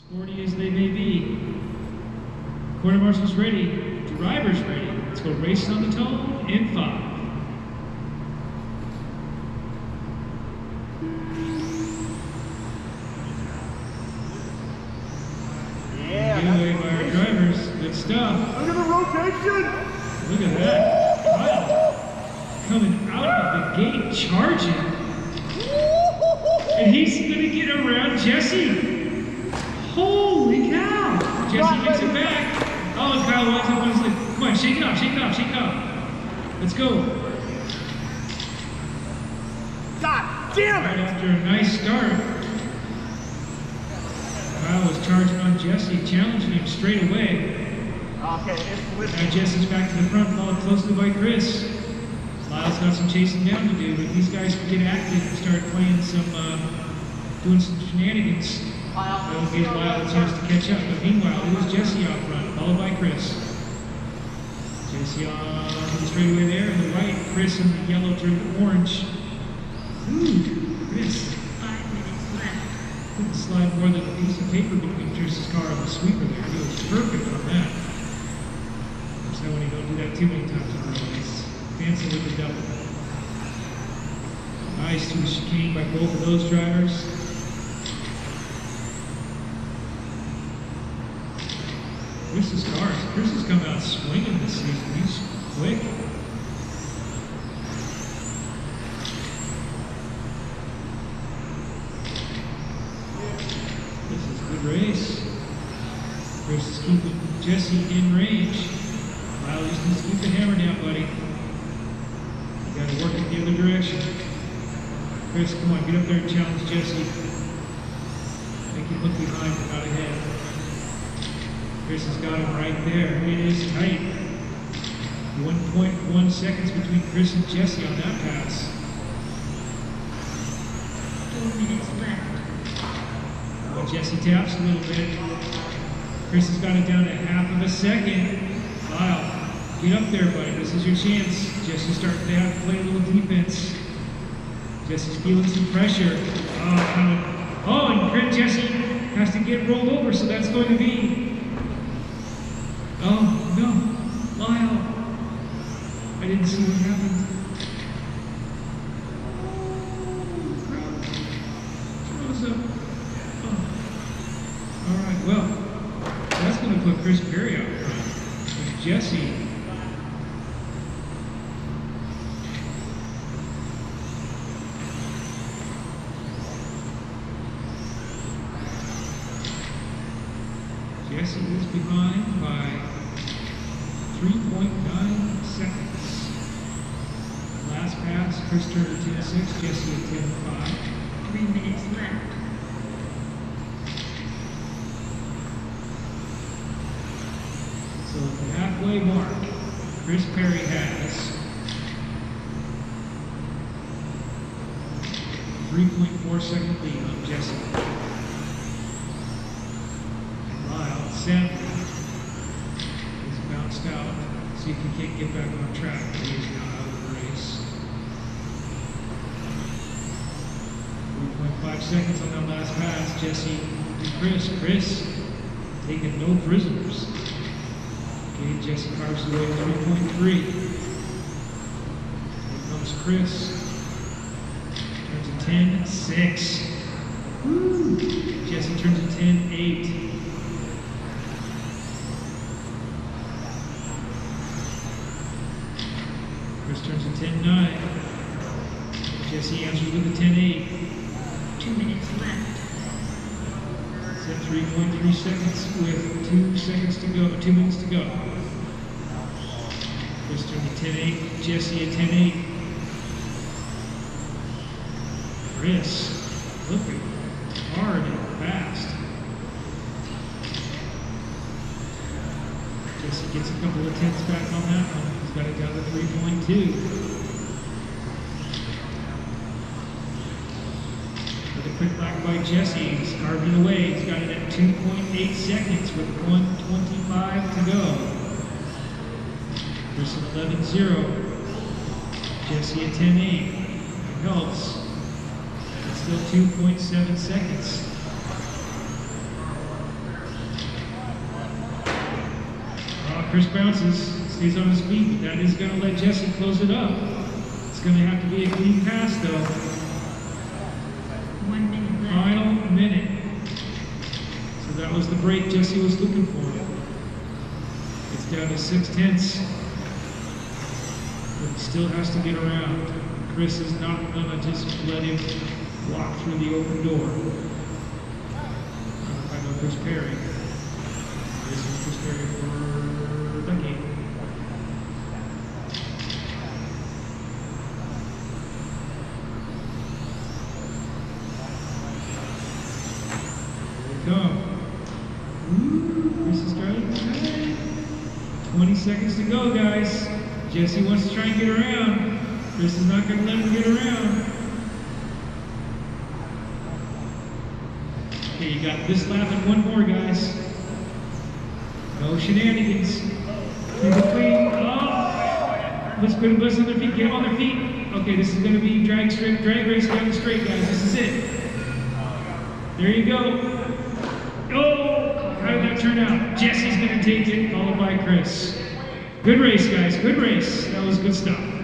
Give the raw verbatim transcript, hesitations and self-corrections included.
Sporty as they may be. Quarter marshals ready, drivers ready. Let's go race on the tone in five. Yeah, Giveaway by our drivers. Good stuff. Look at the rotation. Look at that. Kyle coming out of the gate, charging. And he's going to get around Jesse. Holy cow. Jesse makes it back. Oh, and Kyle winds up on his leg. Come on, shake it off, shake it off, shake it off. Let's go. God damn Right it. after a nice start. Kyle was charging on Jesse, challenging him straight away. Okay, it's Now listening. Jesse's back to the front, followed closely by Chris. Lyle's got some chasing down to do, but these guys can get active and start playing some, uh, doing some shenanigans. That'll give Lyle a chance to catch up. But meanwhile, it was Jesse out front, followed by Chris. Jesse on the straightaway there, and the right, Chris in the yellow turned orange. Ooh, Chris. Five minutes left. Couldn't slide more than a piece of paper between Chris's car and the sweeper there. He was perfect on that. So when you don't do that too many times in a row, he's dancing with the devil. Nice to the chicane by both of those drivers. Chris's cars. Chris has come out swinging this season. He's quick. This is a good race. Chris is keeping Jesse in range. Lyle just needs to keep the hammer down, buddy. You got to work it the other direction. Chris, come on, get up there and challenge Jesse. Make him look behind but not ahead. Chris has got him right there. It is tight. one point one seconds between Chris and Jesse on that pass. Four minutes left. Well, Jesse taps a little bit. Chris has got it down to half of a second. Lyle, get up there, buddy. This is your chance. Jesse's starting to have to play a little defense. Jesse's feeling some pressure. Oh, coming. Oh, and Chris, Jesse has to get rolled over, so that's going to be. Oh, no. Lyle. I didn't see what happened. Throws up. Oh. All right, well, that's going to put Chris Perry out front. With Jesse. Jesse is behind by three point nine seconds. Last pass, Chris turned at ten six, Jesse at ten five. Three minutes left. So at the halfway mark, Chris Perry has three point four second lead on Jesse. Lyle, sadly, is bounced out. See if he can't get back on track, but he is now out of the race. three point five seconds on that last pass. Jesse and Chris. Chris taking no prisoners. Okay, Jesse carves away three point three. Here comes Chris. Turns a ten six. Woo! Jesse turns a ten eight. Chris turns a ten nine. Jesse answers with a ten eight. Two minutes left. It's at three point three seconds with two seconds to go, two minutes to go. Chris turns a ten eight, Jesse a ten eight. Chris, looking hard and fast. Jesse gets a couple of tenths back on that one. He's got it down to three point two. With a quick lap by Jesse, he's carving away. He's got it at two point eight seconds with one twenty-five to go. Chris at eleven zero. Jesse at ten eight. It helps. It's still two point seven seconds. Chris bounces, stays on his feet, but that is going to let Jesse close it up. It's going to have to be a clean pass, though. One minute left. Final minute. So that was the break Jesse was looking for. It's down to six tenths. But he still has to get around. Chris is not going to just let him walk through the open door. I know Chris Perry. This is Chris Perry for Ducky. Come. Ooh, Chris is trying. twenty seconds to go, guys. Jesse wants to try and get around. Chris is not going to let him get around. Okay, you got this lap and one more, guys. No shenanigans. In between. Oh! Let's put them both on their feet. Get them on their feet. Okay, this is going to be drag straight, drag race down the straight, guys. This is it. There you go. Oh, how did that turn out? Jesse's going to take it, followed by Chris. Good race, guys. Good race. That was good stuff.